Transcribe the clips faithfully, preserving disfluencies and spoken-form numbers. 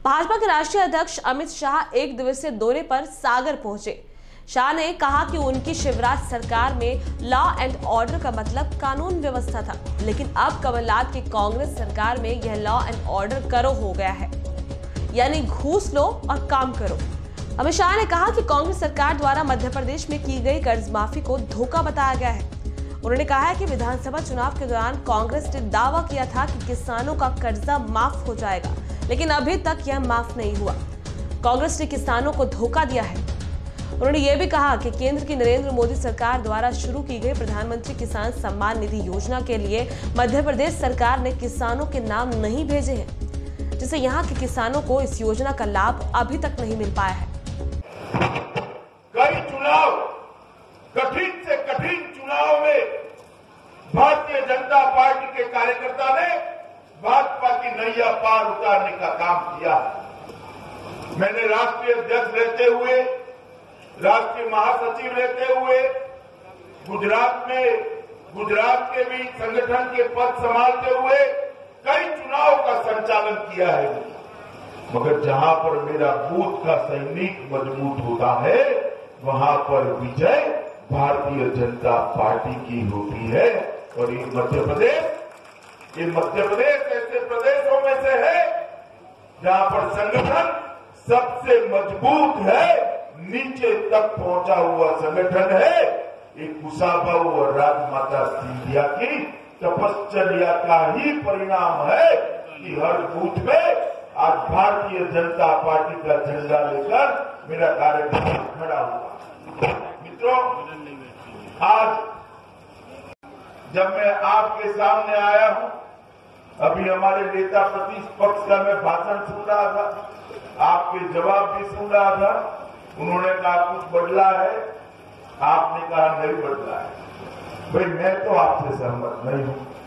भाजपा के राष्ट्रीय अध्यक्ष अमित शाह एक दिवसीय दौरे पर सागर पहुंचे। शाह ने कहा कि उनकी शिवराज सरकार में लॉ एंड ऑर्डर का मतलब कानून व्यवस्था था, लेकिन अब कमलनाथ की कांग्रेस सरकार में यह लॉ एंड ऑर्डर करो हो गया है, यानी घूस लो और काम करो। अमित शाह ने कहा कि कांग्रेस सरकार द्वारा मध्य प्रदेश में की गई कर्ज माफी को धोखा बताया गया है। उन्होंने कहा है कि विधानसभा चुनाव के दौरान कांग्रेस ने दावा किया था कि किसानों का कर्जा माफ हो जाएगा, लेकिन अभी तक यह माफ नहीं हुआ। कांग्रेस ने किसानों को धोखा दिया है। उन्होंने यह भी कहा कि केंद्र की नरेंद्र मोदी सरकार द्वारा शुरू की गई प्रधानमंत्री किसान सम्मान निधि योजना के लिए मध्य प्रदेश सरकार ने किसानों के नाम नहीं भेजे हैं, जिससे यहाँ के किसानों को इस योजना का लाभ अभी तक नहीं मिल पाया है। कई चुनाव, कठिन से कठिन चुनाव में भारतीय जनता पार्टी के कार्यकर्ता ने भाजपा की नैया पार उतारने का काम किया। मैंने राष्ट्रीय अध्यक्ष रहते हुए, राष्ट्रीय महासचिव रहते हुए गुजरात में गुजरात के भी संगठन के पद संभालते हुए कई चुनाव का संचालन किया है, मगर जहां पर मेरा बूथ का सैनिक मजबूत होता है वहां पर विजय भारतीय जनता पार्टी की होती है। और ये मध्य प्रदेश ये मध्य प्रदेश ऐसे प्रदेशों में से है जहां पर संगठन सबसे मजबूत है, नीचे तक पहुंचा हुआ संगठन है। एक कुशाभाऊ और राजमाता सिंधिया की तपश्चर्या का ही परिणाम है कि हर बूथ में आज भारतीय जनता पार्टी का झंडा लेकर मेरा कार्यकर्ता खड़ा हुआ। मित्रों, आज जब मैं आपके सामने आया हूं, अभी हमारे नेता प्रतिपक्ष का मैं भाषण सुन रहा था, आपके जवाब भी सुन रहा था। उन्होंने कहा कुछ बदला है, आपने कहा नहीं बदला है। भाई मैं तो आपसे सहमत नहीं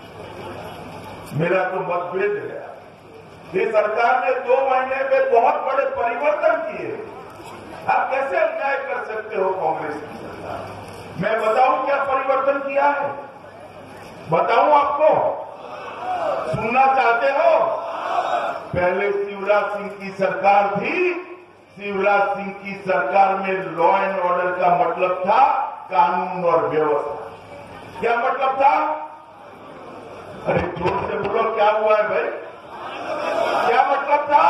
हूं, मेरा तो मतभेद है। ये सरकार ने दो महीने में बहुत बड़े परिवर्तन किए। आप कैसे अन्याय कर सकते हो कांग्रेस की सरकार? मैं बताऊं क्या परिवर्तन किया है? बताऊं आपको? सुनना चाहते हो? पहले शिवराज सिंह की सरकार थी। शिवराज सिंह की सरकार में लॉ एंड ऑर्डर का मतलब था कानून और व्यवस्था। क्या मतलब था? अरे जोर से बोलो, क्या हुआ है भाई? क्या मतलब था?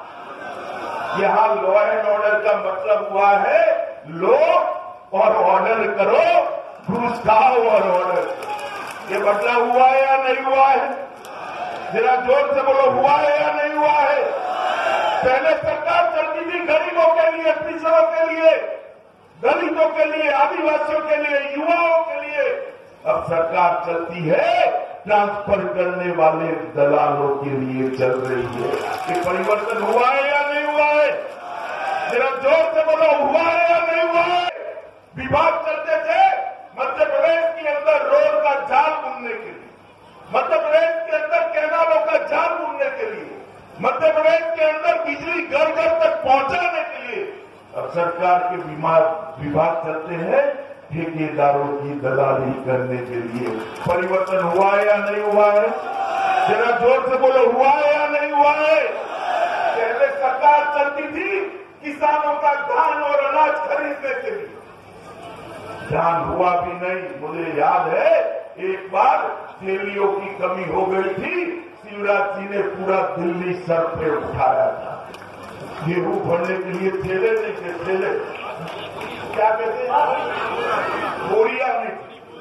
यहां लॉ एंड ऑर्डर का मतलब हुआ है लो और ऑर्डर करो, घूस खाओ और ऑर्डर। ये बदला हुआ है या नहीं हुआ है? जरा जोर से बोलो, हुआ है या नहीं हुआ है? पहले सरकार चलती थी गरीबों के लिए, पिछड़ों के लिए, दलितों के लिए, आदिवासियों के लिए, युवाओं के लिए। अब सरकार चलती है ट्रांसफर करने वाले दलालों के लिए चल रही है। ये परिवर्तन हुआ है या नहीं हुआ है? जरा जोर से बोलो, हुआ है या नहीं हुआ है? विभाग चलते थे मध्य प्रदेश के अंदर रोड का जाल बुनने के लिए, मध्य प्रदेश के अंदर कैनालों का जाल बुनने के लिए, मध्य प्रदेश के अंदर बिजली घर घर तक पहुंचाने के लिए। अब सरकार के विभाग चलते हैं ठेकेदारों की दलाली करने के लिए। परिवर्तन हुआ है या नहीं हुआ है? जरा जोर से बोलो, हुआ है या नहीं हुआ है? पहले सरकार चलती थी किसानों का धान और अनाज खरीदने के लिए। धान हुआ भी नहीं। मुझे याद है एक बार तेलियों की कमी हो गई थी, शिवराज जी ने पूरा दिल्ली सर पे उठाया था। गेहूं भरने के लिए थैले नहीं थे, थैले क्या कहते हैं, बोरिया में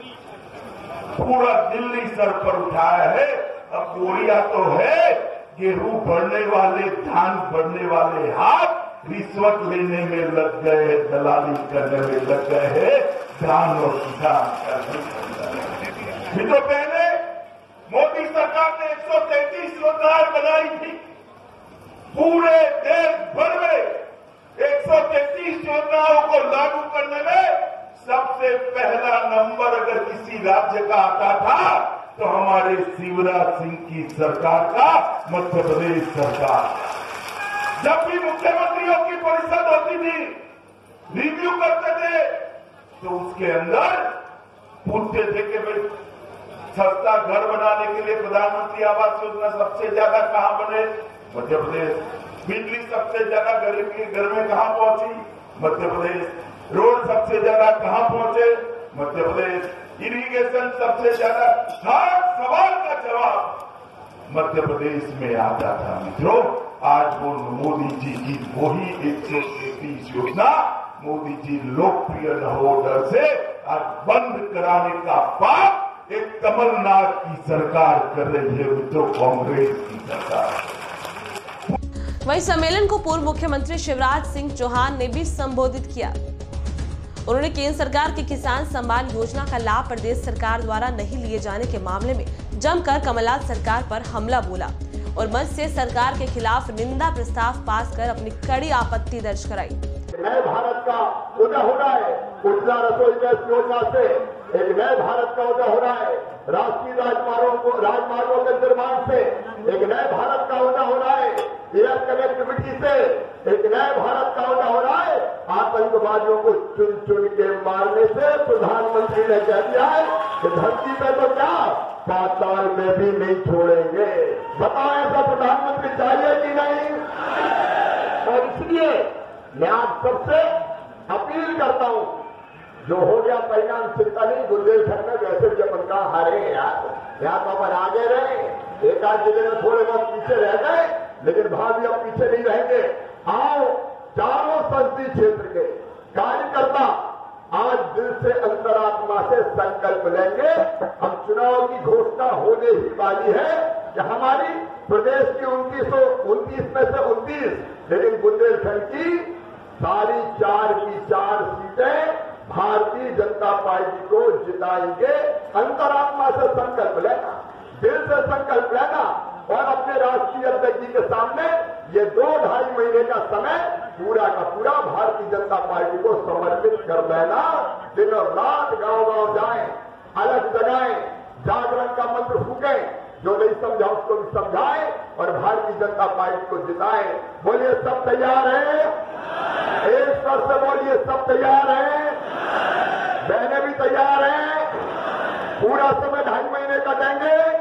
पूरा दिल्ली सर पर उठाया है। अब बोरिया तो है, गेहूं भरने वाले, धान भरने वाले हाथ रिश्वत लेने में लग गए, दलाली करने में लग गए हैं, धान और किसान करने। तो पहले मोदी सरकार ने एक सौ तैंतीस योजनाएं बनाई थी। पूरे देश भर में एक सौ तैंतीस योजनाओं को लागू करने में सबसे पहला नंबर अगर किसी राज्य का आता था तो हमारे शिवराज सिंह की सरकार का मध्य प्रदेश सरकार। जब भी मुख्यमंत्रियों की परिषद होती थी, रिव्यू करते थे, तो उसके अंदर पूछते थे कि भाई सस्ता घर बनाने के लिए प्रधानमंत्री आवास योजना सबसे ज्यादा कहां बने? मध्य प्रदेश। बिजली सबसे ज्यादा गरीब के घर में कहां पहुंची? मध्य प्रदेश। रोड सबसे ज्यादा कहां पहुंचे? मध्य प्रदेश। इरिगेशन सबसे ज्यादा, हर सवाल का जवाब मध्य प्रदेश में आता था। मित्रों, आज वो मोदी जी की वही एक सौ तैंतीस योजना मोदी जी लोकप्रिय न हो डर से आज बंद कराने का पाप एक कमलनाथ की सरकार कर रही है। मित्रों, कांग्रेस की सरकार। वहीं सम्मेलन को पूर्व मुख्यमंत्री शिवराज सिंह चौहान ने भी संबोधित किया। उन्होंने केंद्र सरकार की किसान सम्मान योजना का लाभ प्रदेश सरकार द्वारा नहीं लिए जाने के मामले में जमकर कमलनाथ सरकार पर हमला बोला और मंच से सरकार के खिलाफ निंदा प्रस्ताव पास कर अपनी कड़ी आपत्ति दर्ज कराई। नए भारत का उदय हो रहा है, उज्ज्वला रसोई गैस योजना से एक नए भारत का उदय हो रहा है। राष्ट्रीय राजमार्गों को राजमार्गों के निर्माण से एक नए भारत का उदय हो रहा है। एयर कनेक्टिविटी से एक नए भारत का उदय हो रहा है। आतंकवादियों को चुन चुन के मारने से प्रधानमंत्री ने कह दिया है कि धरती पे तो क्या पाताल में भी नहीं छोड़ेंगे। बताओ, ऐसा प्रधानमंत्री चाहिए कि नहीं? और इसलिए मैं आप सबसे अपील करता हूं, जो हो गया परिणाम चिंता नहीं। बुंदेलखंड में वैसे भी अपन का हारे यार, यहाँ तो अपन आगे रहे, एक आध जिले में थोड़े बहुत पीछे रह गए, लेकिन भाभी अब पीछे नहीं रहेंगे। आओ, चारों संसदीय क्षेत्र के कार्यकर्ता आज दिल से अंतरात्मा से संकल्प लेंगे। अब चुनाव की घोषणा होने ही वाली है कि हमारी प्रदेश की उनतीस उनतीस में से उनतीस, लेकिन बुंदेलखंड की सारी चार की चार सीटें भारतीय जनता पार्टी को जिताएंगे। अंतरात्मा से संकल्प लेना, दिल से संकल्प लेना और अपने राष्ट्रीय अध्यक्ष जी के सामने ये दो ढाई महीने का समय पूरा का पूरा भारतीय जनता पार्टी को समर्पित कर देना। दिन और रात गांव गांव जाएं, अलग जगाएं, जागरण का मंत्र फूकें, जो नहीं समझा उसको भी समझाएं और भारतीय जनता पार्टी को जिताएं। बोलिए, सब तैयार हैं? एक स्वर से बोलिए, सब तैयार हैं? बहनें भी तैयार हैं? पूरा समय ढाई महीने का देंगे।